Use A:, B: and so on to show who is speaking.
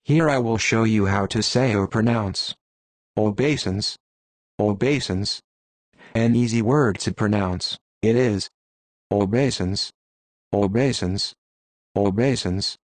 A: Here I will show you how to say or pronounce obeisance, obeisance. An easy word to pronounce, it is obeisance, obeisance, obeisance.